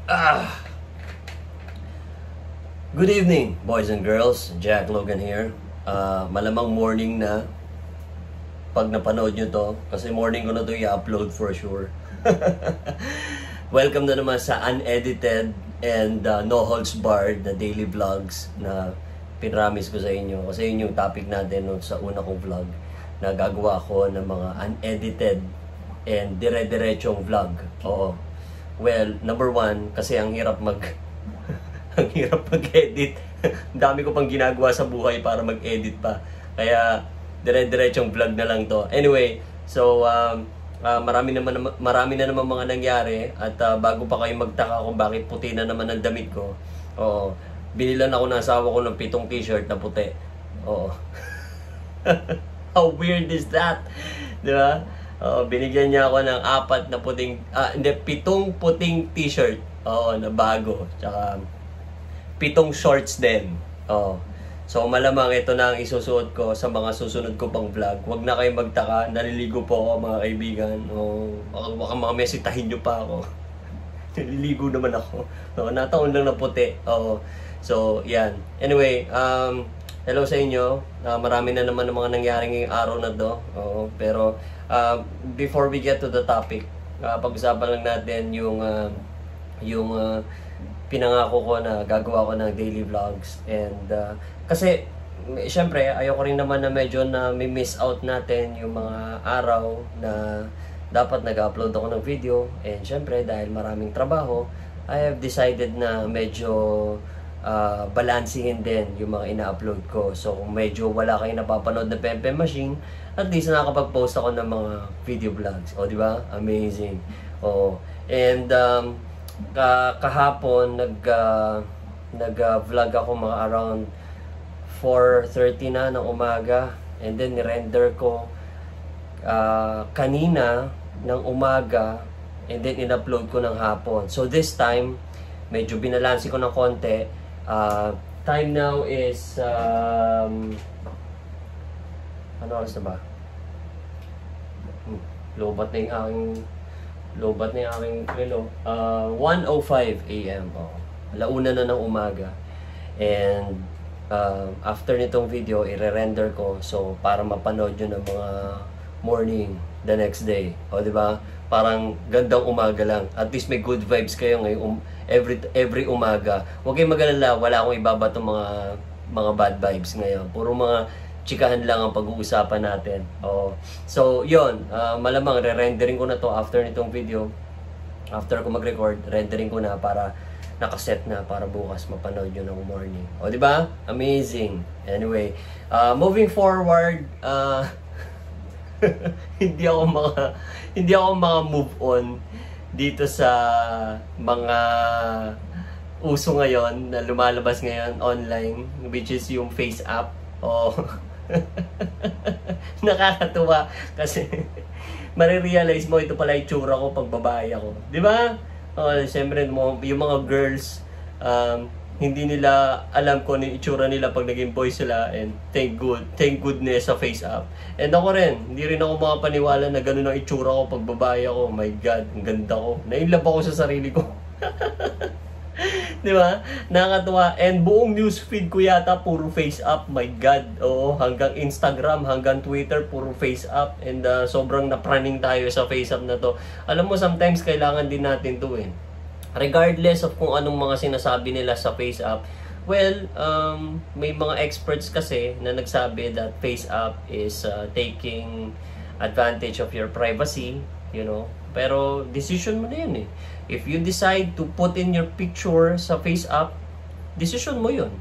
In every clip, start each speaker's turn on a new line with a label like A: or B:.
A: Ah. Good evening, boys and girls. Jack Logan here. Malamang morning na pag napanood nyo to. Kasi morning ko na to i-upload for sure. Welcome na naman sa unedited and no holds barred na daily vlogs na pinramis ko sa inyo. Kasi yun yung topic natin sa una kong vlog. Na gagawa ko ng mga unedited and dire-diretsong vlog. Oo. Well, number one, kasi ang hirap ang hirap mag-edit. Dami ko pang ginagawa sa buhay para mag-edit pa. Kaya dire-diretsong vlog na lang to. Anyway, so marami na naman mga nangyari at bago pa kayo magtaka kung bakit puti na naman ang damit ko. Oo. Binilan ako ng asawa ko ng 7 t-shirt na puti. Oo. How weird is that? 'Di ba? Binigyan niya ako ng 7 puting t-shirt. Oo, na bago. Tsaka 7 shorts din. So malamang ito na ang isusuot ko sa mga susunod ko pang vlog. Huwag na kayong magtaka, naliligo po ako mga kaibigan. Baka mga mesitahin nyo pa ako. Naliligo naman ako. Nataon lang na puti. So yan. Anyway, hello sa inyo. Marami na naman ng mga nangyari ngayong araw na to. Pero before we get to the topic, pag-usapan lang natin yung pinangako ko na gagawa ko ng daily vlogs. And kasi syempre ayoko rin naman na medyo na may miss out natin yung mga araw na dapat nag-upload ako ng video. And syempre dahil maraming trabaho, I have decided na medyo balancingin din yung mga ina-upload ko. So kung medyo wala kayong napapanood na Pempe Machine, at least nakakapag-post ako ng mga video vlogs. Di ba? Amazing. And kahapon nag-vlog ako mga around 4:30 na ng umaga, and then ni-render ko kanina ng umaga, and then in-upload ko ng hapon. So this time medyo binalansi ko ng konti. Time now is ano oras na ba? Lobat na yung aking relo. 1:05 AM. Alauna na ng umaga. And after nitong video, i-render ko. So, para mapanood yun ng mga morning the next day. Di ba? Parang gandang umaga lang. At least may good vibes kayo ngayon every umaga. Huwag kayong mag-alala, wala akong ibabatong mga bad vibes ngayon. Puro mga chikahan lang ang pag-uusapan natin. So, yun. Malamang re-rendering ko na to after nitong video. After ko mag-record, rendering ko na para nakaset na para bukas mapanood yun ng morning. Di ba? Amazing. Anyway, moving forward, hindi ako move on dito sa mga uso ngayon na lumalabas ngayon online, which is yung FaceApp. Nakakatuwa kasi marirealize mo ito pala yung tsura ko pag babae ako, di ba? Siyempre yung mga girls, hindi nila alam kung ano yung itsura nila pag naging boy sila, and thank goodness sa FaceApp. And ako rin, hindi rin ako makapaniwala na ganun ang itsura ko pag babae ako. My God, ang ganda ko. Nainlove ako sa sarili ko. Di ba? Nakakatuwa. And buong newsfeed ko yata puro FaceApp. My God. Hanggang Instagram, hanggang Twitter, puro FaceApp. And sobrang napraning tayo sa FaceApp na to. Alam mo, sometimes kailangan din natin to regardless of kung anong mga sinasabi nila sa FaceApp. Well, may mga experts kasi na nagsabi that FaceApp is taking advantage of your privacy, Pero decision mo na yun If you decide to put in your picture sa FaceApp, decision mo yun.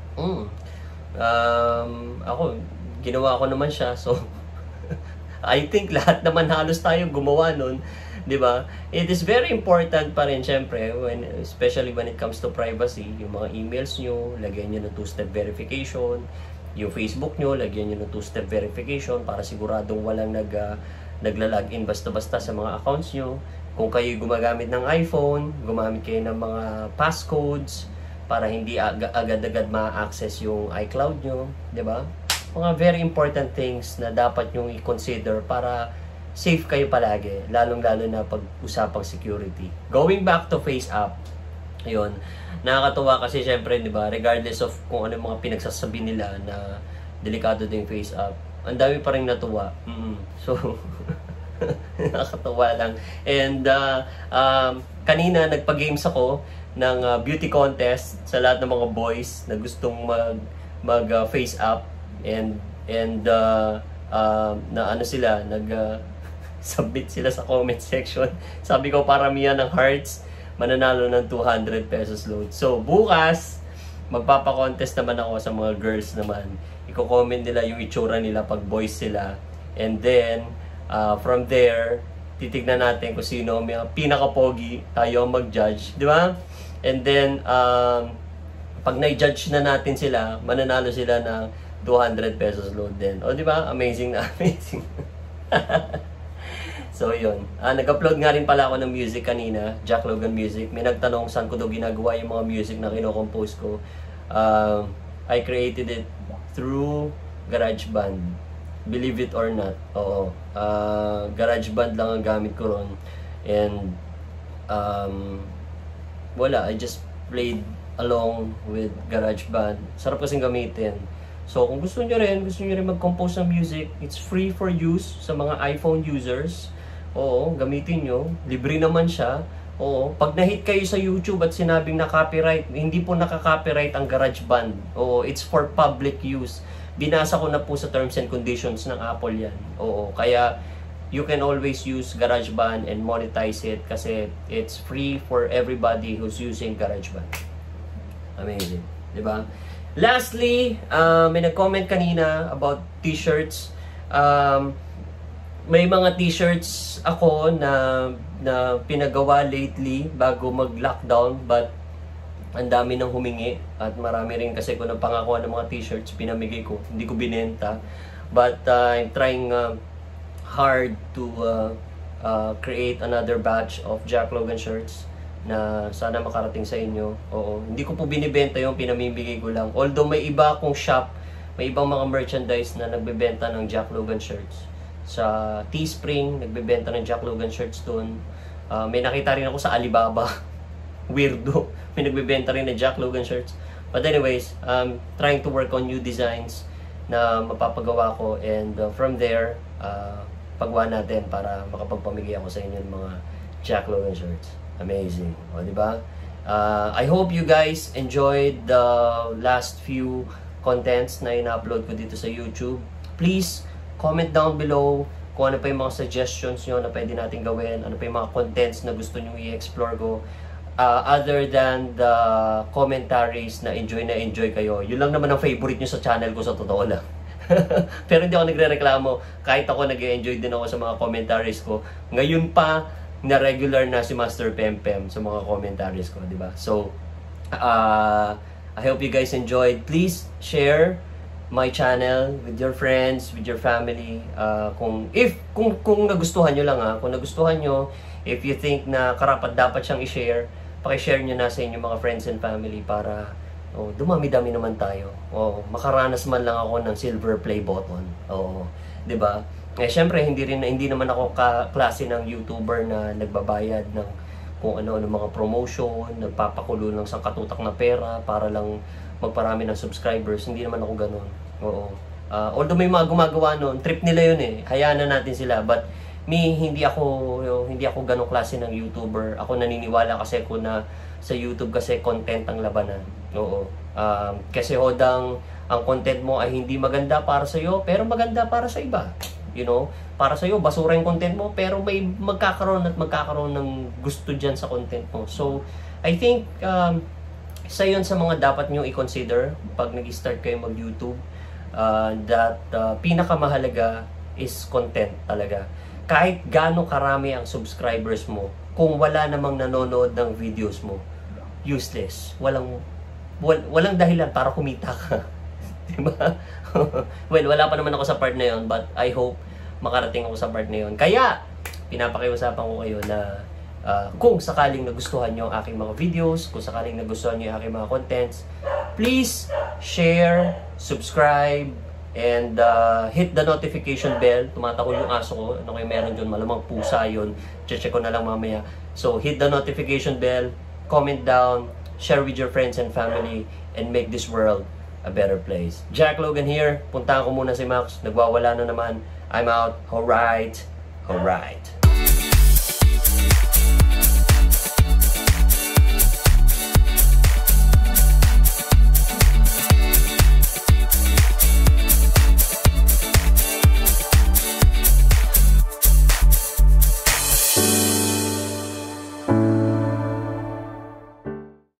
A: Ako, ginawa ko naman siya. So, I think lahat naman halos tayo gumawa nun. Diba? It is very important pa rin, syempre, especially when it comes to privacy. Yung mga emails nyo, lagyan nyo ng 2-step verification. Yung Facebook nyo, lagyan nyo ng 2-step verification para siguradong walang nagla-login basta-basta sa mga accounts nyo. Kung kayo gumagamit ng iPhone, gumamit kayo ng mga passcodes para hindi agad-agad ma-access yung iCloud nyo. Diba? Mga very important things na dapat nyo i-consider para safe kayo palagi, lalong-lalo na pag-usapang security. Going back to FaceApp, Yun. Nakakatuwa kasi syempre, di ba, regardless of kung ano yung mga pinagsasabi nila na delikado din yung FaceApp, ang dami pa rin natuwa. So, nakakatuwa lang. And kanina nagpa-games ako ng beauty contest sa lahat ng mga boys na gustong mag FaceApp and na ano sila, submit sila sa comment section. Sabi ko, paramihan ng hearts, mananalo ng 200 pesos load. So, bukas, magpapa-contest naman ako sa mga girls naman. Iko-comment nila yung itsura nila pag boys sila. And then, from there, titignan natin kung sino may pinaka-pogi, tayo mag-judge. Di ba? And then, pag na-judge na natin sila, mananalo sila ng 200 pesos load din. O, di ba? Amazing na amazing. So, yun. Nag-upload nga rin pala ako ng music kanina, Jack Logan Music. May nagtanong saan ko daw ginagawa yung mga music na kino-compose ko. I created it through GarageBand. Believe it or not. Oo. GarageBand lang ang gamit ko ron. And, wala. I just played along with GarageBand. Sarap kasing gamitin. So, kung gusto nyo rin mag-compose ng music, it's free for use sa mga iPhone users. Oo, gamitin nyo. Libre naman siya. Oo, pag na-hit kayo sa YouTube at sinabing na-copyright, hindi po naka-copyright ang GarageBand. Oo, it's for public use. Binasa ko na po sa terms and conditions ng Apple yan. Oo, kaya you can always use GarageBand and monetize it kasi it's free for everybody who's using GarageBand. Amazing, di ba? Lastly, may nag-comment kanina about t-shirts. May mga t-shirts ako na pinagawa lately bago mag-lockdown, but ang dami nang humingi at marami rin kasi ko nang pangakuan ng mga t-shirts, pinamigay ko, hindi ko binenta. But I'm trying hard to create another batch of Jack Logan Shirts na sana makarating sa inyo. Oo, hindi ko po binibenta yung pinamimigay ko lang. Although may iba akong shop, may ibang mga merchandise na nagbebenta ng Jack Logan Shirts. Sa Teespring, nagbebenta ng Jack Logan Shirts doon. May nakita rin ako sa Alibaba. Weirdo. May nagbebenta rin ng Jack Logan Shirts. But anyways, trying to work on new designs na mapapagawa ko. And from there, paggawa natin para makapagpamigay ako sa inyo ng mga Jack Logan Shirts. Amazing. O, diba? I hope you guys enjoyed the last few contents na ina-upload ko dito sa YouTube. Please, comment down below kung ano pa yung mga suggestions nyo na pwede natin gawin, ano pa yung mga contents na gusto nyo i-explore ko. Other than the commentaries na enjoy kayo. Yun lang naman ang favorite nyo sa channel ko, sa totoo lang. Pero hindi ako nagre-reklamo. Kahit ako nag-enjoy din ako sa mga commentaries ko. Ngayon pa, na regular na si Master Pempem sa mga commentaries ko, di ba? So, I hope you guys enjoyed. Please share my channel with your friends, with your family. Kung nagustuhan nyo lang, kung nagustuhan nyo, if you think na karapat dapat siyang i-share, paki-share nyo na sa inyong mga friends and family para dumami-dami naman tayo. Makaranas man lang ako ng silver play button. 'Di ba? Syempre hindi naman ako klase ng YouTuber na nagbabayad ng kung ano mga promotion, nagpapakulo ng sangkatutak na pera para lang magparami ng subscribers. Hindi naman ako ganoon. Although may mga gumagawa noon, trip nila 'yun eh. Hayaan na natin sila. But me, hindi ako ganong klase ng YouTuber. Ako naniniwala kasi ako na sa YouTube kasi content ang labanan. Kasi hodang ang content mo ay hindi maganda para sa iyo, pero maganda para sa iba. You know, para sa iyo basura yung content mo, pero may magkakaroon ng gusto diyan sa content mo. So, I think isa 'yon sa mga dapat niyo i-consider pag nag-start kayo mag-YouTube, that pinakamahalaga is content talaga. Kahit gaano karami ang subscribers mo, kung wala namang nanonood ng videos mo, useless. Walang dahilan para kumita ka. Diba? Well, wala pa naman ako sa part na yon, but I hope makarating ako sa part na yon. Kaya, pinapakiusapan ko kayo na kung sakaling nagustuhan nyo ang aking mga videos, kung sakaling nagustuhan nyo ang aking mga contents, please share, subscribe, and hit the notification bell. Tumatakol yung aso ko. Ano kayo meron dyan? Malamang pusa yun. Check ko na lang mamaya. So, hit the notification bell comment down, share with your friends and family, and make this world a better place. Jack Logan here. Puntahan ko muna si Max. Nagwawala na naman. I'm out. Alright. Alright.